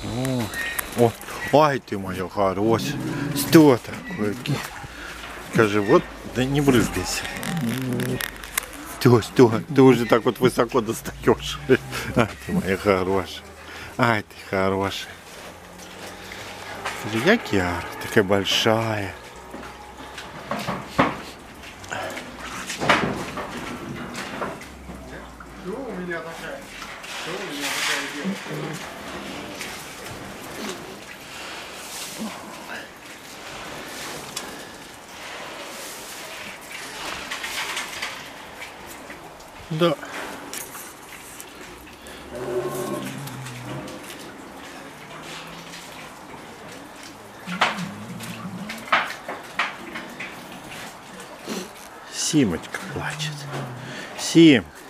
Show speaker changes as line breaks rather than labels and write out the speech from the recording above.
О, ай ты моя хорошая. Что такое? Скажи, вот, да не брызгайся. Что? Ты уже так вот высоко достаешь. Ай, ты моя хорошая. Ай, ты хорошая. Смотри, я Киара, такая большая.
Что у меня такая? Что у меня такая девушка?
Да. Симочка плачет. Сим.